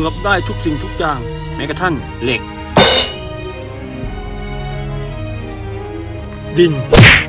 มือบได้ทุกสิ่งทุกอย่างแม้กระทั่งเหล็กดิน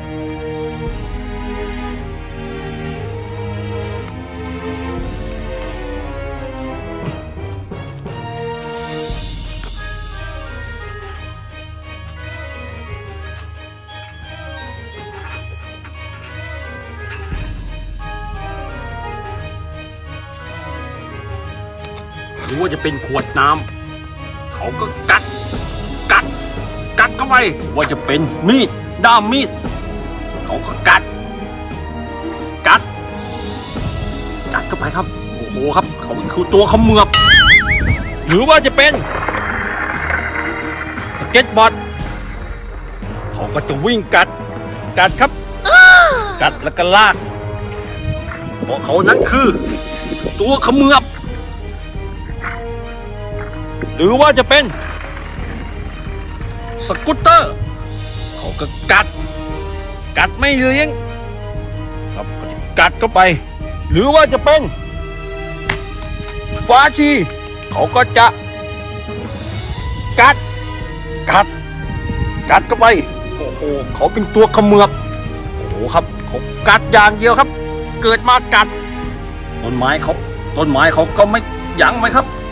หรือว่าจะเป็นขวดน้ำเขาก็กัดเข้าไปว่าจะเป็นมีดด้ามมีดเขาก็กัดเข้าไปครับโอ้โหครับเขาคือตัวเขมือบหรือว่าจะเป็นสเก็ตบอร์ดเขาก็จะวิ่งกัดครับกัดแล้วก็ลากเพราะเขานั้นคือตัวเขมือบหรือว่าจะเป็นสกูตเตอร์เขาก็กัดไม่เลี้ยงครับก็จะกัดเข้าไปหรือว่าจะเป็นฟ้าชีเขาก็จะกัดเข้าไปโอ้โหเขาเป็นตัวเขมือบโอ้โหครับเขากัดอย่างเดียวครับเกิดมากัดต้นไม้เขาก็ไม่ยั้งไหมครับ